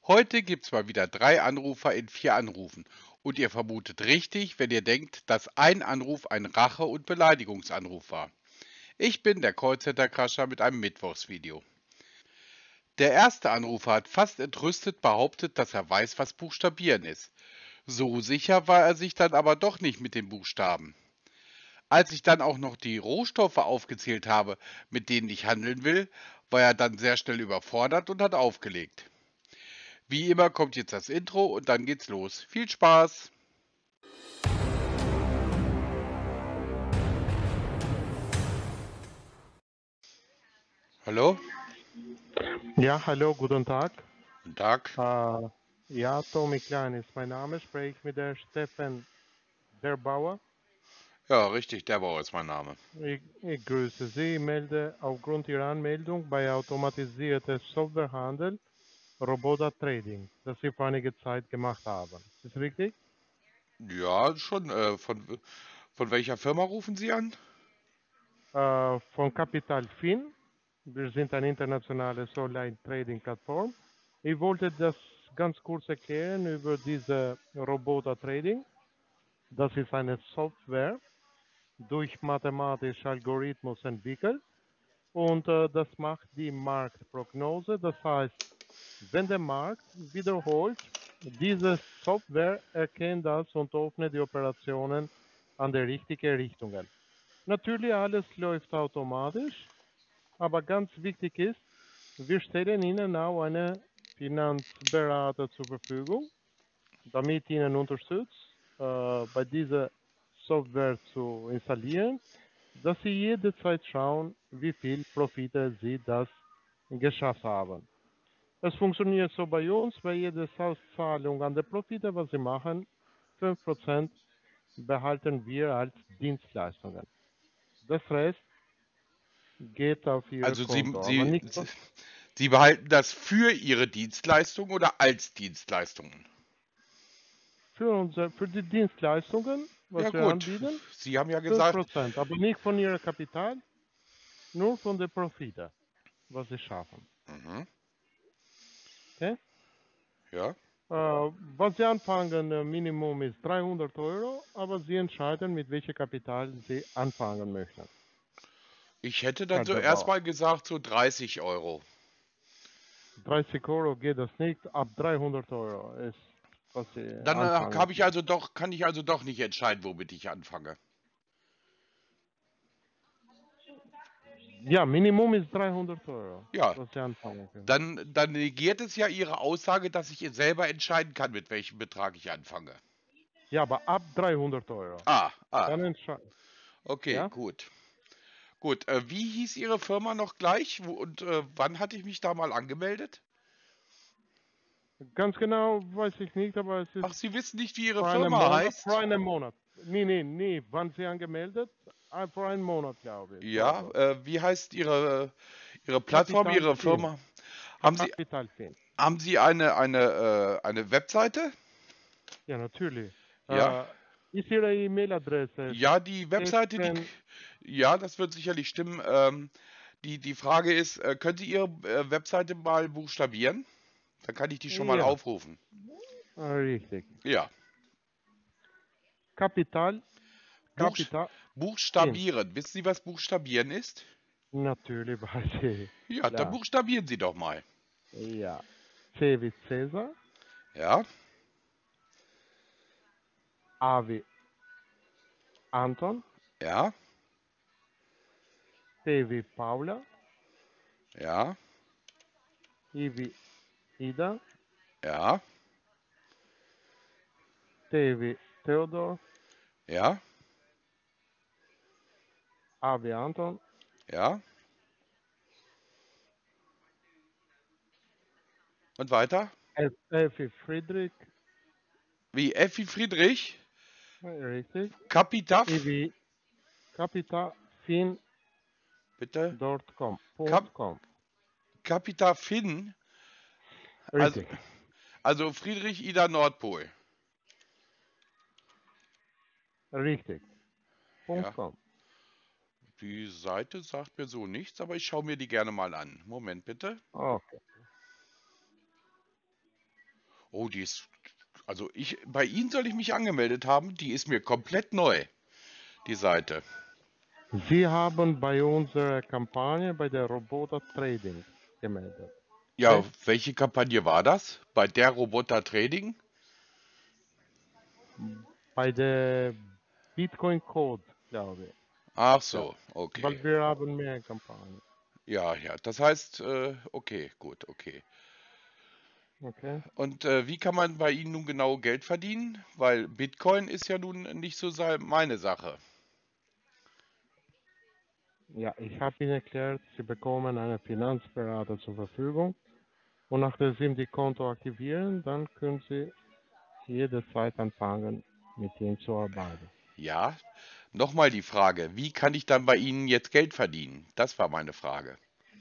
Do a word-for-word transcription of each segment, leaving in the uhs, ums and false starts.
Heute gibt's mal wieder drei Anrufer in vier Anrufen. Und ihr vermutet richtig, wenn ihr denkt, dass ein Anruf ein Rache- und Beleidigungsanruf war. Ich bin der Callcenter-Crasher mit einem Mittwochsvideo. Der erste Anrufer hat fast entrüstet behauptet, dass er weiß, was Buchstabieren ist. So sicher war er sich dann aber doch nicht mit den Buchstaben. Als ich dann auch noch die Rohstoffe aufgezählt habe, mit denen ich handeln will, war er dann sehr schnell überfordert und hat aufgelegt. Wie immer kommt jetzt das Intro und dann geht's los. Viel Spaß! Hallo? Ja, hallo, guten Tag. Guten Tag. Äh, ja, Tommy Klein ist mein Name. Spreche ich mit der Steffen Derbauer. Ja, richtig, der Bauer ist mein Name. Ich, ich grüße Sie. Ich melde aufgrund Ihrer Anmeldung bei automatisierter Softwarehandel Roboter Trading, das Sie vor einiger Zeit gemacht haben. Ist das richtig? Ja, schon. Äh, von, von welcher Firma rufen Sie an? Äh, von Capital Fin. Wir sind eine internationale Online-Trading-Plattform. Ich wollte das ganz kurz erklären über diese Roboter Trading. Das ist eine Software, durch mathematische Algorithmus entwickelt und äh, das macht die Marktprognose. Das heißt, wenn der Markt wiederholt, diese Software erkennt das und öffnet die Operationen an die richtigen Richtungen. Natürlich alles läuft automatisch, aber ganz wichtig ist, wir stellen Ihnen auch einen Finanzberater zur Verfügung, damit Ihnen unterstützt, äh, bei dieser Software zu installieren, dass Sie jederzeit schauen, wie viel Profite Sie das geschafft haben. Es funktioniert so bei uns, bei jeder Auszahlung an der Profite, was Sie machen, fünf Prozent behalten wir als Dienstleistungen. Das Rest geht auf Ihr Also Sie, Konto, aber Sie, nicht so Sie behalten das für Ihre Dienstleistung oder als Dienstleistungen? für, unser, für die Dienstleistungen, Ja was wir gut, anbieten, Sie haben ja fünf gesagt, Prozent, aber nicht von Ihrem Kapital, nur von der Profite, was Sie schaffen. mhm, Okay? ja. Äh, was Sie anfangen, äh, Minimum ist dreihundert Euro, aber Sie entscheiden, mit welchem Kapital Sie anfangen möchten. Ich hätte dann Herr so der Bauer. erstmal gesagt, so dreißig Euro. dreißig Euro geht das nicht, ab dreihundert Euro ist, was Sie Dann äh, anfangen habe ich können. also doch, kann ich also doch nicht entscheiden, womit ich anfange. Ja, Minimum ist dreihundert Euro, Ja, was Sie anfangen können. dann, dann negiert es ja Ihre Aussage, dass ich selber entscheiden kann, mit welchem Betrag ich anfange. Ja, aber ab dreihundert Euro. Ah, ah, Dann entscheiden. okay, Ja? gut. Gut, äh, wie hieß Ihre Firma noch gleich? Wo, und äh, wann hatte ich mich da mal angemeldet? Ganz genau weiß ich nicht, aber es ist Ach, Sie wissen nicht, wie Ihre vor einem Firma Monat. Vor heißt? einem Monat. Nee, nee, nee. Wann Sie angemeldet? Ah, vor einem Monat, glaube ich, oder Ja, so. äh, wie heißt Ihre, Ihre Plattform, Kapital Ihre Fin. Firma? Haben Sie, Kapital Fin. haben Sie eine, eine, äh, eine Webseite? Ja, natürlich. Ja? Äh, ist Ihre E-Mail-Adresse Ja, die Webseite, die, Steffen? ja, das wird sicherlich stimmen. Ähm, die, die Frage ist, äh, können Sie Ihre äh, Webseite mal buchstabieren? Dann kann ich die schon mal Ja, aufrufen. richtig. Ja. Kapital, Buchst Kapital Fin. buchstabieren. Wissen Sie, was buchstabieren ist? Natürlich weiß ich. Ja, dann Klar. buchstabieren Sie doch mal. Ja. C wie Cäsar, Ja, A wie Anton, ja, P wie Paula, ja, I wie Ida, ja, T wie Theodor, ja, A wie Anton, ja. Und weiter? F, F wie Friedrich, Wie F wie Friedrich? richtig, I Capitaf? wie Capitalfin Bitte? Punkt com. Cap Punkt com. Capitafin? Also, Richtig, also Friedrich Ida Nordpol. richtig, Punkt Ja. com. Die Seite sagt mir so nichts, aber ich schaue mir die gerne mal an. Moment bitte. Okay. Oh, die ist, also ich, bei Ihnen soll ich mich angemeldet haben, die ist mir komplett neu, die Seite. Sie haben bei unserer Kampagne bei der Roboter Trading gemeldet. Ja, Okay? welche Kampagne war das? Bei der Roboter Trading? Bei der Bitcoin Code, glaube ich. Ach Ja. so, okay. Weil wir haben mehr Kampagnen. Ja, ja, das heißt, äh, okay, gut, okay. Okay? Und äh, wie kann man bei Ihnen nun genau Geld verdienen? Weil Bitcoin ist ja nun nicht so sei- meine Sache. Ja, ich habe Ihnen erklärt, Sie bekommen einen Finanzberater zur Verfügung. Und nachdem Sie die Konto aktivieren, dann können Sie jederzeit anfangen, mit ihm zu arbeiten. Ja, nochmal die Frage, wie kann ich dann bei Ihnen jetzt Geld verdienen? Das war meine Frage.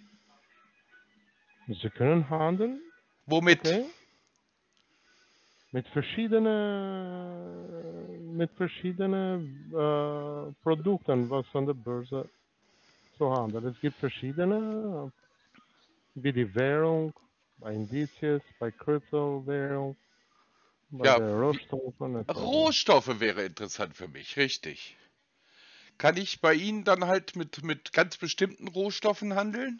Sie können handeln, Womit? okay, mit verschiedenen, mit verschiedenen äh, Produkten, was an der Börse zu handeln. Es gibt verschiedene, wie die Währung, bei Indizes, bei Kryptowährung, bei Ja, der wie, Rohstoffen et cetera. Rohstoffe wäre interessant für mich, richtig. Kann ich bei Ihnen dann halt mit, mit ganz bestimmten Rohstoffen handeln?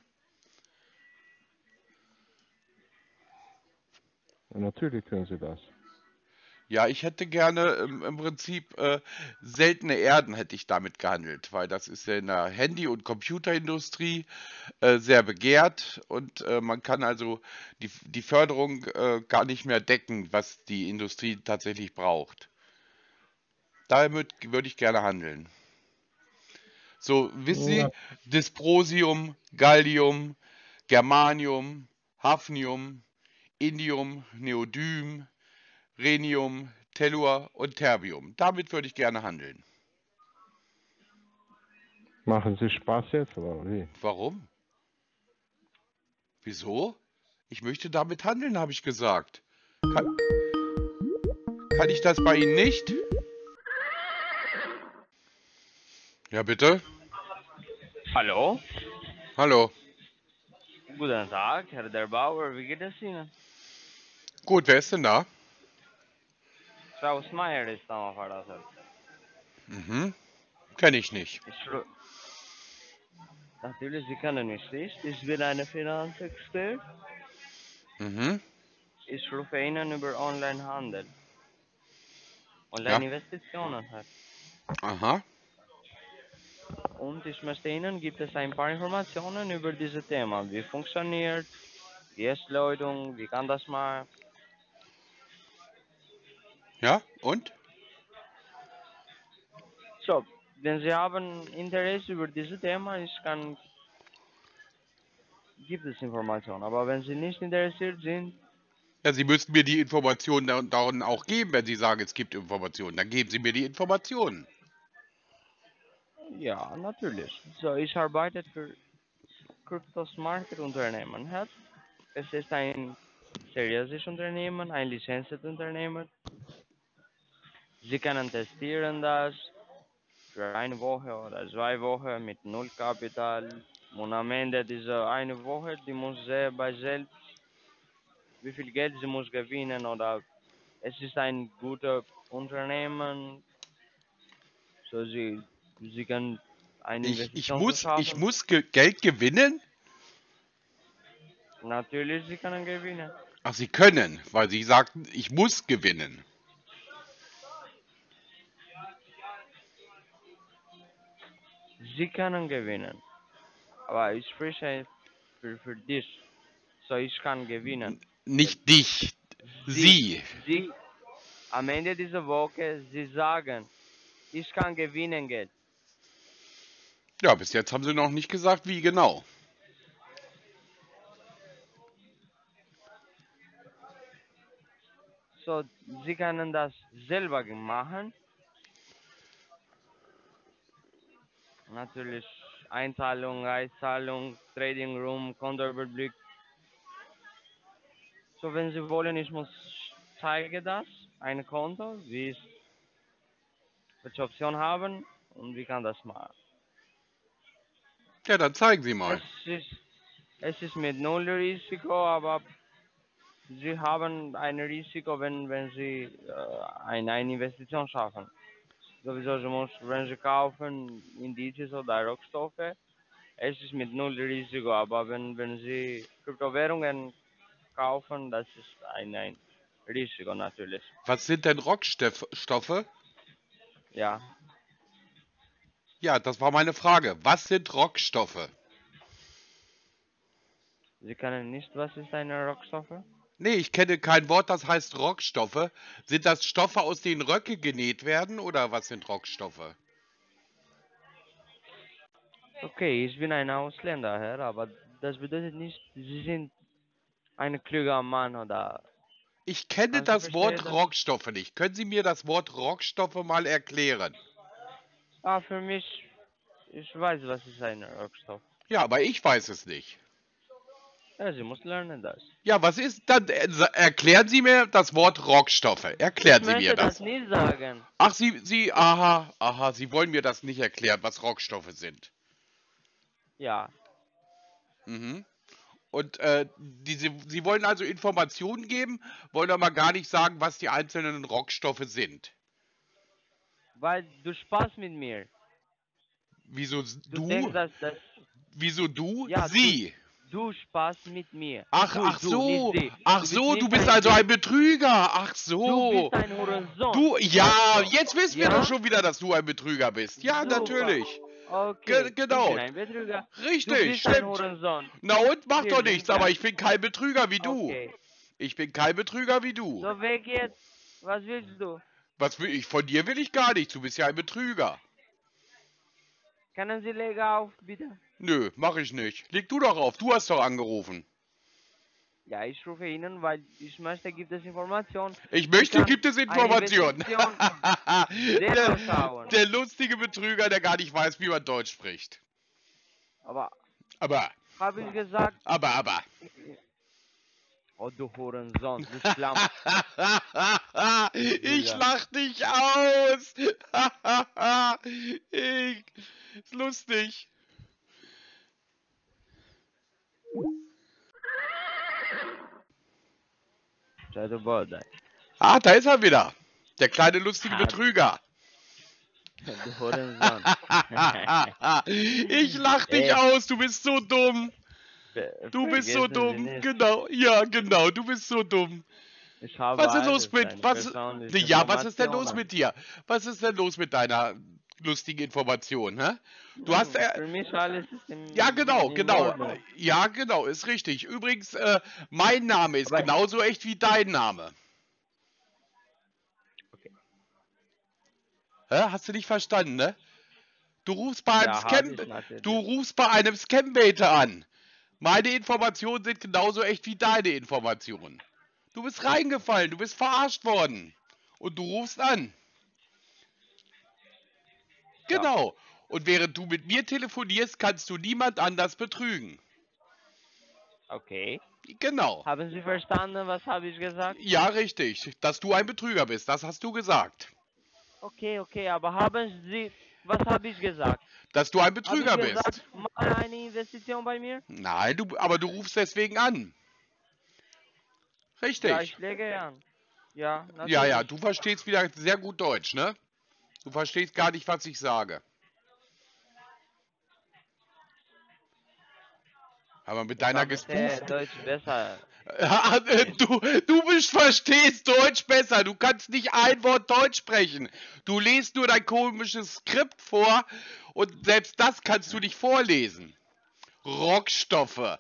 Und natürlich können Sie das. Ja, ich hätte gerne im, im Prinzip äh, seltene Erden hätte ich damit gehandelt, weil das ist ja in der Handy- und Computerindustrie äh, sehr begehrt und äh, man kann also die, die Förderung äh, gar nicht mehr decken, was die Industrie tatsächlich braucht. Damit würde ich gerne handeln. So, wissen Ja, Sie, Dysprosium, Gallium, Germanium, Hafnium, Indium, Neodym, Rhenium, Tellur und Terbium. Damit würde ich gerne handeln. machen Sie Spaß jetzt, oder wie? Warum? Wieso? Ich möchte damit handeln, habe ich gesagt. Kann, kann ich das bei Ihnen nicht? Ja, bitte? Hallo, Hallo. guten Tag, Herr der Bauer, wie geht es Ihnen? Gut, wer ist denn da? Klaus Meyer ist am Apparat. Mhm, kenne ich nicht. Ich, ru- natürlich, Sie kennen mich nicht. Ich bin eine Finanzexpert. Mhm, Ich rufe Ihnen über Onlinehandel, ja, Online-Investitionen her. aha. Und ich möchte Ihnen, gibt es ein paar Informationen über dieses Thema. Wie funktioniert, wie ist Leudung, wie kann das machen? Ja, und? So, wenn Sie haben Interesse über dieses Thema, ich kann, gibt es Informationen. Aber wenn Sie nicht interessiert sind, Ja, Sie müssten mir die Informationen da- darin auch geben, wenn Sie sagen, es gibt Informationen. Dann geben Sie mir die Informationen. ja, natürlich. So, ich arbeite für Kryptos Market Unternehmen hat. Es ist ein seriöses Unternehmen, ein lizenziertes Unternehmen. Sie können testieren das für eine Woche oder zwei Wochen mit null Kapital. Und am Ende dieser eine Woche, die muss selber selbst, wie viel Geld sie muss gewinnen oder es ist ein gutes Unternehmen, so sie, sie kann eine Ich, ich Investition zu muss, ich schaffen. muss ge Geld gewinnen? Natürlich, sie können gewinnen. Ach, Sie können, weil Sie sagten, ich muss gewinnen. Sie können gewinnen. Aber ich spreche für, für dich. So ich kann gewinnen. Weil Nicht dich, sie, Sie. sie, am Ende dieser Woche, sie sagen, ich kann gewinnen Geld. Ja, bis jetzt haben Sie noch nicht gesagt, wie genau. So, sie können das selber machen. Natürlich Einzahlung, Auszahlung, Trading Room, Kontoüberblick. So, wenn Sie wollen, ich muss zeigen das, ein Konto, wie es, welche Option haben und wie kann das machen. Ja, dann zeigen Sie Es mal. ist, es ist mit null Risiko, aber Sie haben ein Risiko, wenn, wenn Sie äh, eine, eine Investition schaffen. Sowieso, Sie müssen, wenn Sie kaufen Indizes oder Rohstoffe, es ist mit null Risiko, aber wenn, wenn Sie Kryptowährungen kaufen, das ist ein, ein Risiko natürlich. Was sind denn Rockstoffe? Ja, Ja, das war meine Frage. Was sind Rockstoffe? Sie kennen nicht, was ist eine Rohstoffe? Nee, ich kenne kein Wort, das heißt Rockstoffe. Sind das Stoffe, aus denen Röcke genäht werden, oder was sind Rockstoffe? Okay, ich bin ein Ausländer, Herr, aber das bedeutet nicht, Sie sind ein kluger Mann oder... Ich kenne Kannst du das Wort verstehen das? Rockstoffe nicht. Können Sie mir das Wort Rockstoffe mal erklären? Ah, für mich, ich weiß, was ist ein Rohstoff. Ja, aber ich weiß es nicht. Ja, Sie muss lernen das. Ja, was ist dann? äh, sa- Erklären Sie mir das Wort Rockstoffe. Ich Erklären Sie mir möchte das das. nicht sagen. Ach, Sie, Sie, aha, aha, Sie wollen mir das nicht erklären, was Rockstoffe sind. Ja, Mhm. Und äh, die, Sie, Sie wollen also Informationen geben, wollen aber gar nicht sagen, was die einzelnen Rockstoffe sind. weil du Spaß mit mir. Wieso s- Du du? denkst, dass das... Wieso du? Ja, du, Sie. du Spaß mit mir. Ach, Du, ach du, nicht so, sie. ach Du bist so, du nicht bist ein also sie. ein Betrüger. Ach Du so. bist ein Hurensohn. Du, ja, Also, jetzt wissen wir doch ja? schon wieder, dass du ein Betrüger bist. Ja, Super. natürlich. Ge Okay, ich genau. bin ein Betrüger. Du Richtig, bist ein stimmt. Hurensohn. Na und, macht Wir doch sind nichts, aber gleich. ich bin kein Betrüger wie du. Okay. Ich bin kein Betrüger wie du. So, weg jetzt. Was willst du? Was will ich? Von dir will ich gar nichts. Du bist ja ein Betrüger. Können Sie legen auf, bitte? Nö, mach ich nicht. Leg du doch auf. Du hast doch angerufen. Ja, ich rufe Ihnen, weil ich möchte, gibt es Informationen. Ich Sie möchte, kann gibt es eine Informationen. Investition selber der, schauen. der lustige Betrüger, der gar nicht weiß, wie man Deutsch spricht. Aber, Aber, habe ich gesagt, aber, aber. oh du Hurensohn, du Schlamm. Ich Ja. lach dich aus. ich, ist lustig. Sei du Bode. Ah, da ist er wieder. Der kleine lustige Ah, Betrüger. du Hurensohn. Ich lach dich Ey, aus. Du bist so dumm. ver Du bist so vergessen Sie dumm. nicht, Genau. Ja, genau. Du bist so dumm. ich habe Was ist los alles, mit, deine was, persönlichen ja, was ist denn los Informationen. mit dir? Was ist denn los mit deiner lustigen Information, hä? Du hast, Hm, äh, Für mich alles ist in, ja, genau, in genau, Ordnung. ja, genau, ist richtig. Übrigens, äh, mein Name ist Aber, genauso echt wie dein Name. okay. Hä? Hast du nicht verstanden, ne? Du rufst bei einem Ja, habe Scam, ich du natürlich. rufst bei einem Scambaiter an. Meine Informationen sind genauso echt wie deine Informationen. Du bist reingefallen, du bist verarscht worden. Und du rufst an. So, Genau. Und während du mit mir telefonierst, kannst du niemand anders betrügen. okay. Genau. Haben Sie verstanden, was habe ich gesagt? Ja, richtig. Dass du ein Betrüger bist, das hast du gesagt. Okay, okay, aber haben Sie, was habe ich gesagt? Dass du ein Habe ich Betrüger gesagt, bist. mach eine Investition bei mir? Nein, du, aber du rufst deswegen an. Ja, Richtig. ich lege an. Ja, Ja, ja, natürlich. du verstehst wieder sehr gut Deutsch, ne? Du verstehst gar nicht, was ich sage. Aber mit Ich deiner verstehe gespuften... Deutsch besser. Du, du bist, verstehst Deutsch besser. Du kannst nicht ein Wort Deutsch sprechen. Du liest nur dein komisches Skript vor und selbst das kannst du nicht vorlesen. Rockstoffe.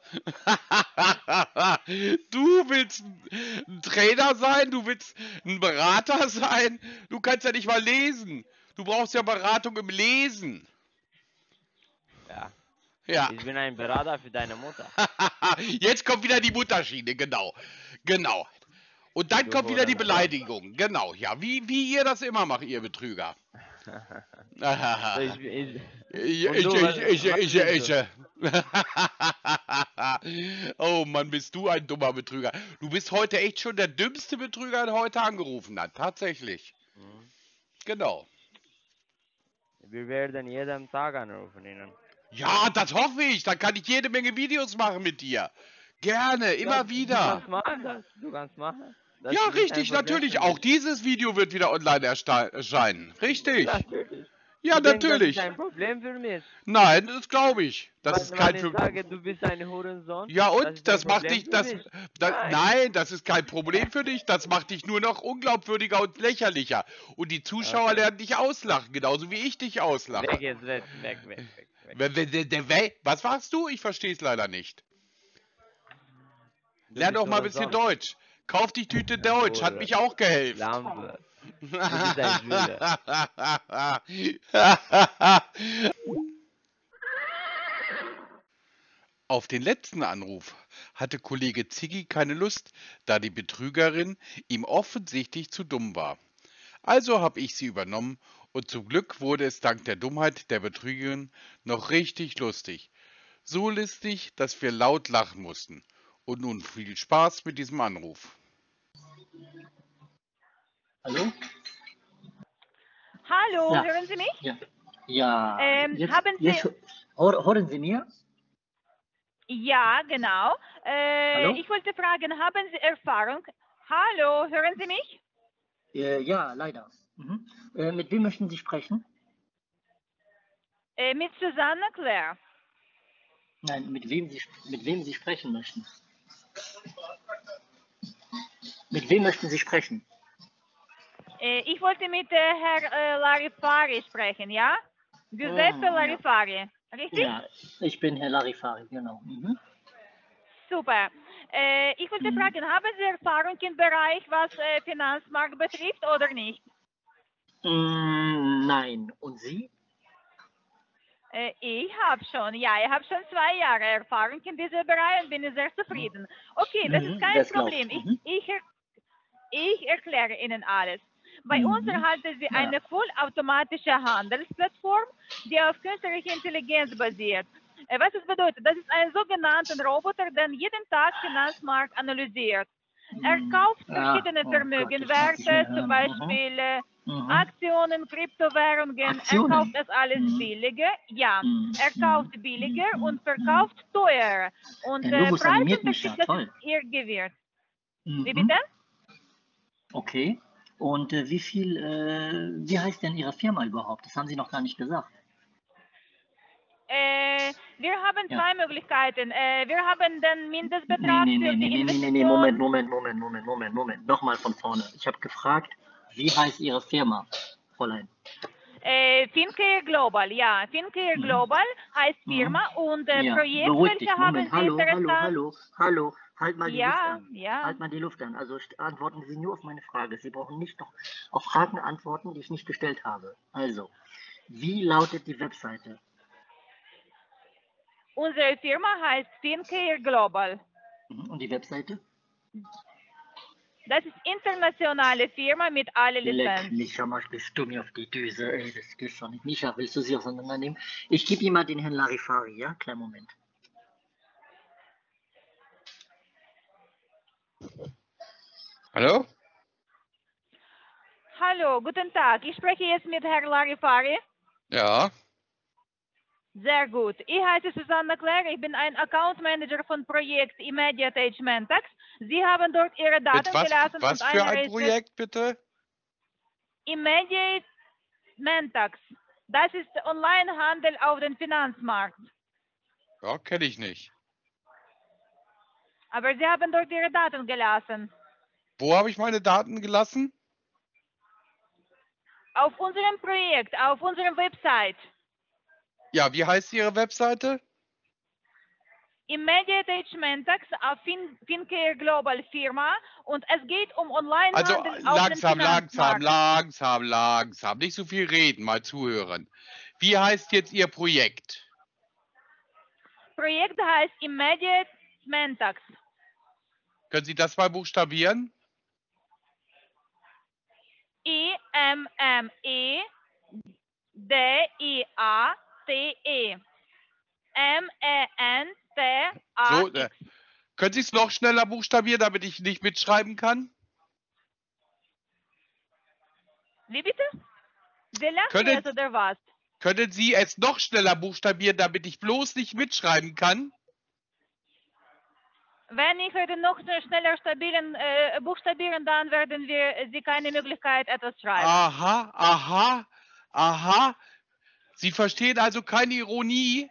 Du willst ein Trainer sein, du willst ein Berater sein. Du kannst ja nicht mal lesen. Du brauchst ja Beratung im Lesen. Ja, Ja. ich bin ein Berater für deine Mutter. Jetzt kommt wieder die Mutterschiene, genau. Genau. Und dann Du kommt wieder die Hurensohn. Beleidigung. Genau, ja. Wie, wie ihr das immer macht, ihr Betrüger. So, ich, ich, Ich, und ich, du, was, ich, was ich, willst ich, du? ich. Oh Mann, bist du ein dummer Betrüger. Du bist heute echt schon der dümmste Betrüger, der heute angerufen hat. Tatsächlich. Hm. Genau. Wir werden jeden Tag anrufen Ihnen. Ja, das hoffe ich. Dann kann ich jede Menge Videos machen mit dir. Gerne, Ja, immer du wieder. kannst machen das. Du kannst machen. Das Ja, ist kein richtig, Problem natürlich. für Auch mich. dieses Video wird wieder online ersta- erscheinen. Richtig. Natürlich. Ja, Du denkst, das ist natürlich. ein Problem für mich? Nein, das glaube ich. Das ist Wenn, kein wenn ich Problem. sage, du bist ein Hurensohn, Ja, das und ist ein das macht Problem dich, für das, mich? das, Nein. nein, das ist kein Problem für dich. Das macht dich nur noch unglaubwürdiger und lächerlicher. Und die Zuschauer Okay. lernen dich auslachen, genauso wie ich dich Weg auslache. jetzt, weg, weg, weg, weg, weg. Wer- wer- der- der- wer- Was machst du? Ich verstehe es leider nicht. Du Lern bist doch mal ein Hurensohn. bisschen Deutsch. Kauf die Tüte Ein Deutsch, hat Hure. mich auch gehelft. Lampe. Du bist ein Schwede. Auf den letzten Anruf hatte Kollege Ziggy keine Lust, da die Betrügerin ihm offensichtlich zu dumm war. Also habe ich sie übernommen und zum Glück wurde es dank der Dummheit der Betrügerin noch richtig lustig. So lustig, dass wir laut lachen mussten. Und nun viel Spaß mit diesem Anruf. Hallo? Hallo, Ja. hören Sie mich? Ja. Ja. Ähm, jetzt, haben Sie- jetzt, hör- hören Sie mir? Ja, genau. Äh, Hallo? ich wollte fragen, haben Sie Erfahrung? Hallo, hören Sie mich? Äh, ja, leider. Mhm. Äh, mit wem möchten Sie sprechen? Äh, mit Susanne Claire. Nein, mit wem Sie, mit wem Sie sprechen möchten. Mit wem möchten Sie sprechen? Äh, ich wollte mit äh, Herr äh, Larifari sprechen, ja? Giuseppe Ah, ja. Larifari, richtig? Ja, ich bin Herr Larifari, genau. Mhm. Super. Äh, ich wollte Mhm. fragen, haben Sie Erfahrung im Bereich, was äh, Finanzmarkt betrifft oder nicht? Mm, nein. Und Sie? Äh, ich habe schon, ja, ich habe schon zwei Jahre Erfahrung in diesem Bereich und bin sehr zufrieden. Okay, das Mhm, ist kein das glaub Problem. ich. Ich, Mhm. ich, er, ich erkläre Ihnen alles. Bei Mhm. uns erhalten Sie Ja. eine vollautomatische Handelsplattform, die auf künstlicher Intelligenz basiert. Äh, Was das bedeutet? Das ist ein sogenannter Roboter, der jeden Tag Finanzmarkt analysiert. Er Mhm. kauft Ja. verschiedene Oh Gott, ich mag's nicht mehr Vermögenwerte, zum hören. Beispiel äh, Mhm. Aktionen, Kryptowährungen. Aktionen? Er kauft es alles Mhm. billiger. Ja, Mhm. er kauft billiger Mhm. und verkauft teuer. Und Der äh, Novus animiert mich Preisunterschied, ja, das toll. ist ihr Gewinn. Wie Mhm. bitte? Okay. Und äh, wie viel, äh, wie heißt denn Ihre Firma überhaupt? Das haben Sie noch gar nicht gesagt. Äh, wir haben Ja. zwei Möglichkeiten. Äh, wir haben den Nee, Mindestbetrag nee, für nee, nee, die nee, nee, nee, nee, Investition. Moment, Moment, Moment, Moment, Moment, Moment. Nochmal von vorne. Ich habe gefragt, wie heißt Ihre Firma, Fräulein? Äh, Fincare Global, ja. Fincare Mhm. Global heißt Mhm. Firma und äh, Ja, Projekt, beruhig welche dich. haben Moment, Sie hallo, hallo, interessant? hallo, hallo. Halt mal die Luft Ja, an. ja. Halt mal die Luft an. Also st- antworten Sie nur auf meine Frage. Sie brauchen nicht noch auf Fragen antworten, die ich nicht gestellt habe. Also, wie lautet die Webseite? Unsere Firma heißt Fincare Global. Mhm. Und die Webseite? Das ist internationale Firma mit allen Leck Lizenzen. mich, schau mal, bist du mir auf die Düse. Ey, das geht schon nicht. Micha, willst du sie auseinandernehmen? Ich gebe ihm mal den Herrn Larifari, ja? Kleinen Moment. Hallo? Hallo, guten Tag. Ich spreche jetzt mit Herrn Larifari. Ja. Sehr gut. Ich heiße Susanne Claire. Ich bin ein Account Manager von Projekt Immediate Age Mentax. Sie haben dort Ihre Mit Daten was, gelassen was und für eine ein Projekt, bitte? Immediate Mentax. Das ist Onlinehandel auf dem Finanzmarkt. Ja, kenne ich nicht. Aber Sie haben dort Ihre Daten gelassen. Wo habe ich meine Daten gelassen? Auf unserem Projekt, auf unserer Website. Ja, wie heißt Ihre Webseite? Immediate Age Mentax auf fin Fincare Global Firma und es geht um Also Onlinehandel auf dem langsam, langsam, Finanzmarkt. langsam, langsam. Nicht so viel reden, mal zuhören. Wie heißt jetzt Ihr Projekt? Projekt heißt Immediate Mentax. Können Sie das mal buchstabieren? I M M E D I A T E M E N T A So, äh, X. können Sie es noch schneller buchstabieren, damit ich nicht mitschreiben kann? Wie bitte? Sie lachen Können- jetzt oder was? Können Sie es noch schneller buchstabieren, damit ich bloß nicht mitschreiben kann? Wenn ich werde noch schneller stabilen, äh, buchstabieren, dann werden wir Sie keine Möglichkeit etwas schreiben. Aha, aha, aha. Sie verstehen also keine Ironie?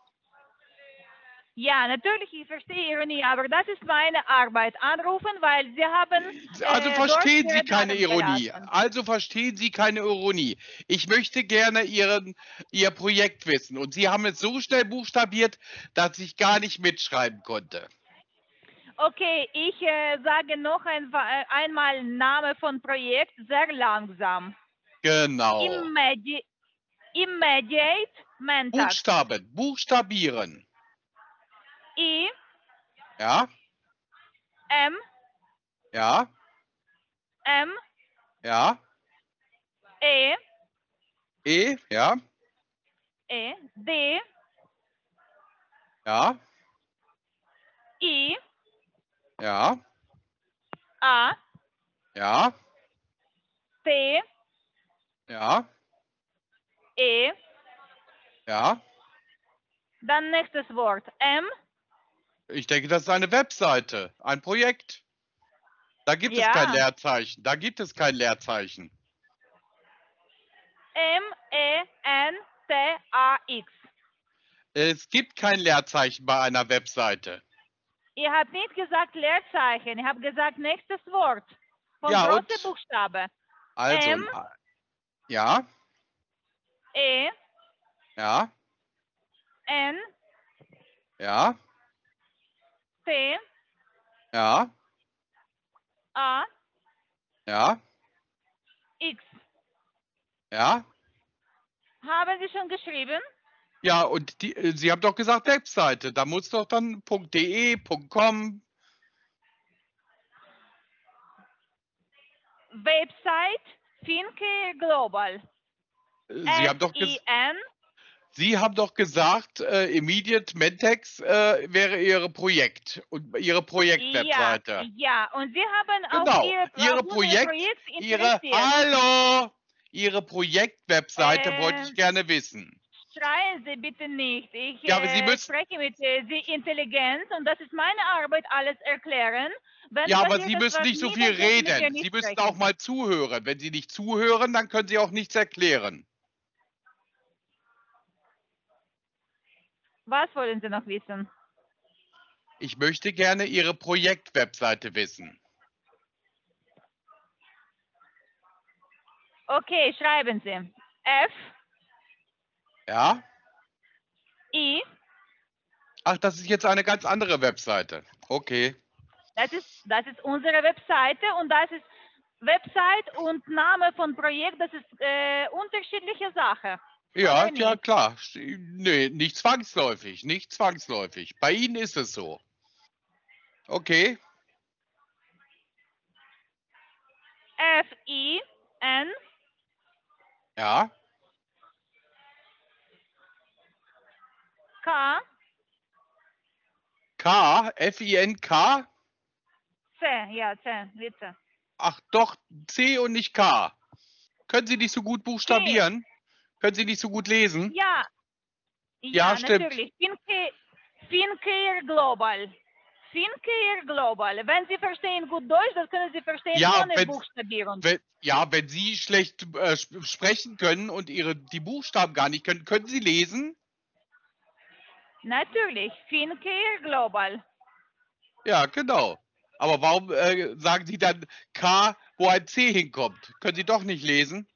Ja, natürlich, ich verstehe Ironie, aber das ist meine Arbeit. Anrufen, weil Sie haben äh, Also dort verstehen Sie Ihre keine Daten Ironie. gelassen. Also verstehen Sie keine Ironie. Ich möchte gerne Ihren, Ihr Projekt wissen. Und Sie haben es so schnell buchstabiert, dass ich gar nicht mitschreiben konnte. Okay, ich äh, sage noch ein, äh, einmal Name von Projekt, sehr langsam. Genau. Immedi Immediate Mentat. Buchstaben, buchstabieren. I, Ja, M, ja, M, ja. E, E, ja, E, D, ja, I, ja, A, ja, T, ja, E, ja. dann nächstes Wort. M, Ich denke, das ist eine Webseite, ein Projekt. Da gibt es kein ja, Leerzeichen. Da gibt es kein Leerzeichen. M, E, N, T, A, X. Es gibt kein Leerzeichen bei einer Webseite. Ihr habt nicht gesagt Leerzeichen, ihr habt gesagt nächstes Wort. Von Ja, große und Buchstabe. also, M, ja, E, ja, N, ja, T, ja, A, ja, X. ja. Haben Sie schon geschrieben? Ja, und die, äh, Sie haben doch gesagt Webseite. Da muss doch dann .de, .com. Website Finke Global. Sie haben doch, ges S-I-N, Sie haben doch gesagt, äh, Immediate Mentex äh, wäre Ihre Projekt und Ihre ja, Projektwebseite. ja. Und Sie haben auf Genau, Ihr Ihre auf unser Projekt, Projekt Ihre, interessiert. hallo, Ihre Projektwebseite wollte ich Äh, gerne wissen. Schreien Sie bitte nicht. Ich Ja, aber Sie äh, müssen, spreche mit äh, Sie Intelligenz und das ist meine Arbeit, alles erklären. Wenn ja, aber passiert Sie müssen etwas nicht so nie, viel dann dürfen wir reden. nicht Sie müssen sprechen. auch mal zuhören. Wenn Sie nicht zuhören, dann können Sie auch nichts erklären. Was wollen Sie noch wissen? Ich möchte gerne Ihre Projektwebseite wissen. Okay, schreiben Sie. F, Ja? I, Ach, das ist jetzt eine ganz andere Webseite. Okay. das ist, das ist unsere Webseite und das ist Website und Name von Projekt, das ist äh, unterschiedliche Sache. Ja, Oder ja, nicht? klar. Nee, nicht zwangsläufig, nicht zwangsläufig. Bei Ihnen ist es so. Okay. F, I, N, Ja. K, K, F I N K? C, ja, C, bitte. Ach doch, C und nicht K. Können Sie nicht so gut C, buchstabieren? Können Sie nicht so gut lesen? ja, Ja, ja, stimmt. natürlich. Fincare, Fincare Global. Fincare Global. Wenn Sie verstehen gut Deutsch, das können Sie verstehen Ja, ohne wenn, Buchstabieren. wenn, ja, wenn Sie schlecht äh, sp- sprechen können und Ihre, die Buchstaben gar nicht können, können Sie lesen? Natürlich, Fincare Global. Ja, genau. Aber warum äh, sagen Sie dann K, wo ein C hinkommt? Können Sie doch nicht lesen?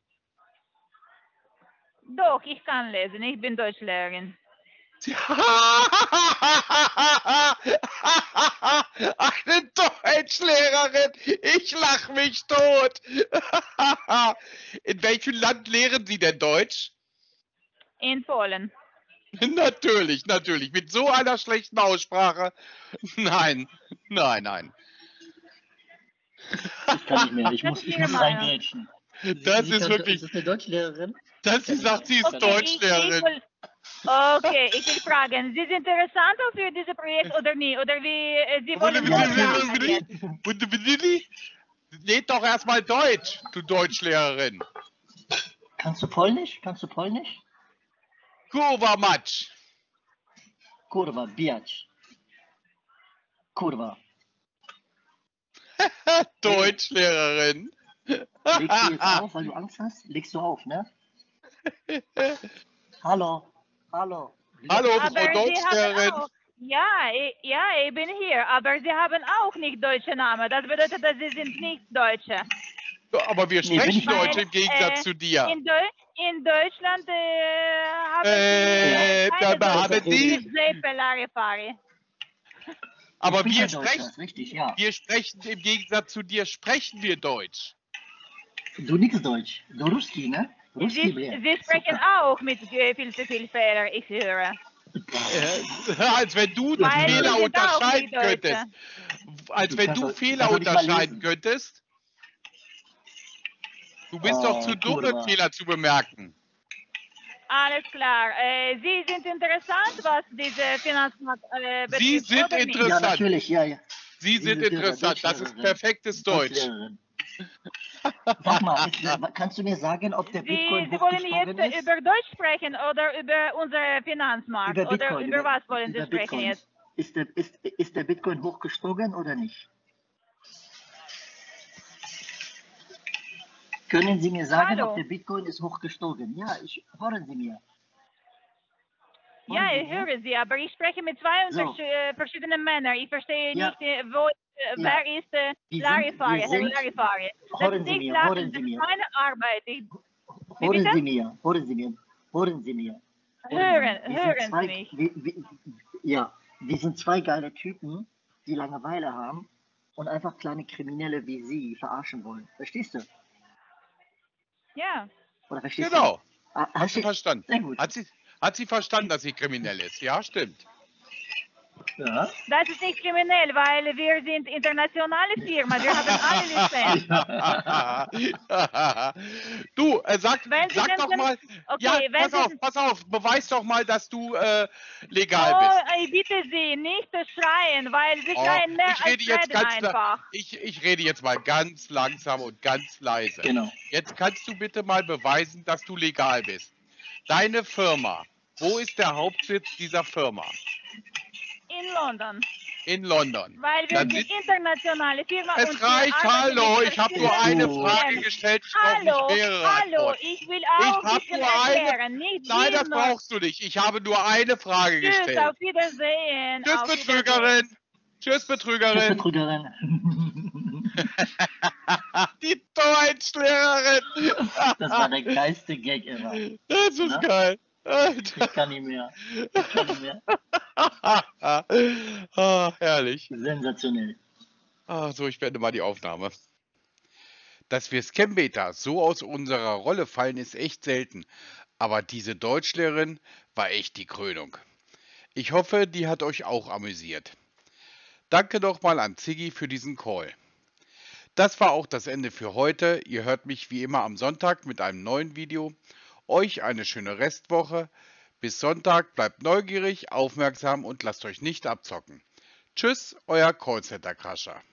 Doch, ich kann lesen, ich bin Deutschlehrerin. Eine Deutschlehrerin! Ich lach mich tot! In welchem Land lehren Sie denn Deutsch? In Polen. Natürlich, natürlich. Mit so einer schlechten Aussprache. Nein, nein, nein. Ich kann nicht mehr, ich Das muss, ist ich Ihre muss Meinung. reingrätschen. Sie, Das sie ist kann, wirklich, ist das eine Deutschlehrerin? dass sie sagt, sie ist Okay, ich, ich, Deutschlehrerin. will, okay, ich will fragen, Sie sind interessant für dieses Projekt oder nie? Oder wie, äh, Sie wollen Ja, nur lachen jetzt? Red doch erstmal Deutsch, du Deutschlehrerin. Kannst du Polnisch? Kannst du Polnisch? Kurwa Matsch. Kurwa, biać. Kurwa. Deutschlehrerin. Legst du jetzt auf, weil du Angst hast? Legst du auf, ne? Hallo, hallo. Hallo, Aber Frau Sie haben Deutschlehrerin. auch, ja, ich, ja, ich bin hier, aber Sie haben auch nicht deutsche Namen. Das bedeutet, dass Sie sind nicht Deutsche. Aber wir Nee, bin sprechen ich nicht. Deutsch Weil, im Gegensatz äh, zu dir. In, Deu in Deutschland äh, haben Äh, Sie keine da haben Deutsche. Sie- Mit Sepe Larifari. Aber ich bin wir kein Deutscher, sprechen, ist richtig, ja. wir sprechen im Gegensatz zu dir, sprechen wir Deutsch. Du nix Deutsch. Du Ruski, ne? Ruski, Sie, blin. Sie sprechen auch mit äh, viel zu viel Fehler, ich höre. Äh, als wenn du die Weil Sie Fehler sind auch unterscheiden nicht Deutsche. könntest. Als Du wenn kannst du doch- Fehler kannst doch nicht mal unterscheiden lesen. könntest. Du bist doch Oh, zu dumm, kurwa. Fehler zu bemerken. Alles klar. Äh, Sie sind interessant, was diese Finanzmarkt äh, betrifft, Sie sind oder nicht? Ja, interessant. natürlich, ja, ja. Sie Sie sind sind interessant. Das ist Deutschlehrerin. perfektes Deutsch. Deutschlehrerin. Sag mal, ist, äh, kannst du mir sagen, ob der Sie, Bitcoin Sie wollen hochgestochen jetzt ist? über Deutsch sprechen oder über unseren Finanzmarkt? Über oder Bitcoin. über was wollen Sie über sprechen Bitcoins. jetzt? Ist der, ist, ist der Bitcoin hochgestochen oder nicht? Können Sie mir sagen, Hallo? ob der Bitcoin ist hochgestochen? Ja, ich, hören Sie mir. Hören Ja, Sie ich mir? höre Sie, aber ich spreche mit zwei So. unterschied- äh, verschiedenen Männern. Ich verstehe Ja. nicht, äh, wo, äh, Ja. wer ist äh, Wir sind- Larifari, wir Herr sind- Larifari. Das Hören ist Sie nicht mir, Lachen, hören das Sie mir. ist meine Arbeit. Ich, Wie Hören bitte? Sie mir, hören Sie mir, hören Sie mir. hören, Wir sind hören zwei, Sie mich. Wir, wir, ja, wir sind zwei geile Typen, die Langeweile haben und einfach kleine Kriminelle wie Sie verarschen wollen. Verstehst du? Ja. Oder verstehst Genau. du? Ah, hast du Verstanden. Sehr gut. Hat sie, hat sie verstanden, dass sie kriminell ist? Ja, stimmt. Ja. Das ist nicht kriminell, weil wir sind internationale Firma. Wir haben alle Lizenz. Du, äh, sag, Wenn Sie sag denn doch sind- mal, Okay, ja, wenn pass Sie- auf, pass auf, beweis doch mal, dass du äh, legal Oh, bist. ich bitte Sie, nicht schreien, weil Sie Oh, schreien mehr ich rede als jetzt reden ganz la- einfach. ich, ich rede jetzt mal ganz langsam und ganz leise. Genau. Jetzt kannst du bitte mal beweisen, dass du legal bist. Deine Firma, wo ist der Hauptsitz dieser Firma? In London. In London. Weil wir Dann sind sind- internationale Firma und Es wir reicht, arbeiten hallo, mit ich habe nur verschiedenen eine Oh. Frage Systemen. gestellt, ich brauche Hallo, nicht mehrere hallo, Antworten. ich will Ich auch ein habe bisschen nur eine, erklären, nicht nein, das Sie nur. brauchst du nicht. Ich habe nur eine Frage Tschüss, gestellt. auf Wiedersehen. Tschüss, auf Wiedersehen. Betrügerin. Tschüss, Tschüss, Betrügerin. Betrügerin. Die Deutschlehrerin. Das war der geilste Gag ever. Das ist Na? geil. Ich kann nicht mehr. Ich kann nicht mehr. ah, herrlich. Sensationell. Ah, so, ich beende mal die Aufnahme. Dass wir Scambeter so aus unserer Rolle fallen, ist echt selten. Aber diese Deutschlehrerin war echt die Krönung. Ich hoffe, die hat euch auch amüsiert. Danke nochmal an Ziggy für diesen Call. Das war auch das Ende für heute. Ihr hört mich wie immer am Sonntag mit einem neuen Video. Euch eine schöne Restwoche. Bis Sonntag, bleibt neugierig, aufmerksam und lasst euch nicht abzocken. Tschüss, euer Callcenter Crasher.